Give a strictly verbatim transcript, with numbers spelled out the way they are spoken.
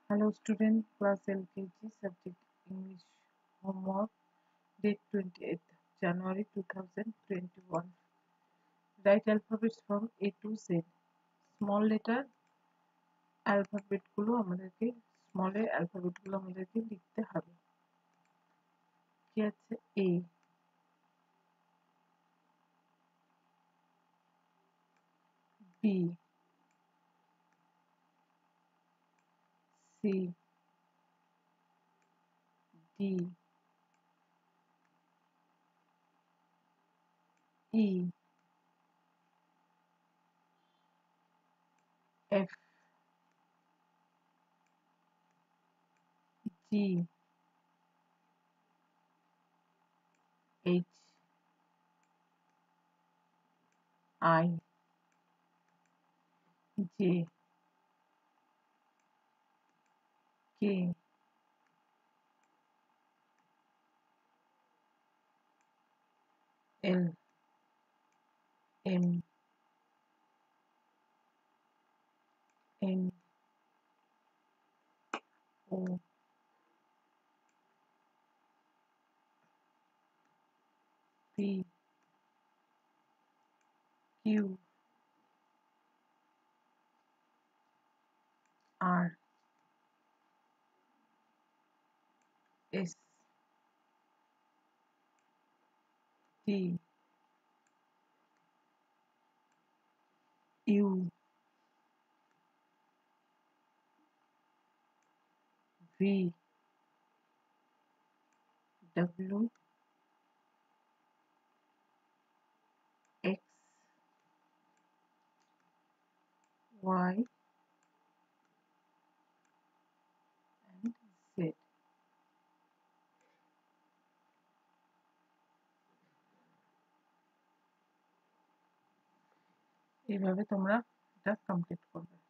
Hello student, class L K G, subject English, homework, date twenty-eighth January two thousand twenty-one. Write alphabets from A to Z. Small letter alphabet গুলো আমাদেরকে small এর alphabet গুলো আমাদেরকে লিখতে হবে। কি আছে? A, B, C, D, E, F, G, H, I, J, K, L, M, N, O, P, Q, R, S, T, U, V, W, X, Y, and Z. এইভাবে তোমরা এটা কমপ্লিট করবে।